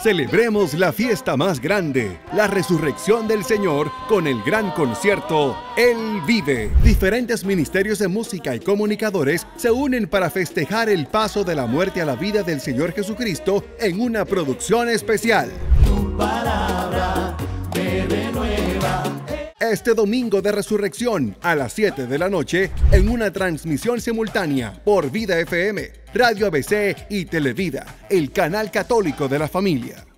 Celebremos la fiesta más grande, la resurrección del Señor, con el gran concierto Él Vive. Diferentes ministerios de música y comunicadores se unen para festejar el paso de la muerte a la vida del Señor Jesucristo en una producción especial. Tu palabra me renueva. Este domingo de resurrección a las 7 de la noche en una transmisión simultánea por Vida FM, Radio ABC y Televida, el canal católico de la familia.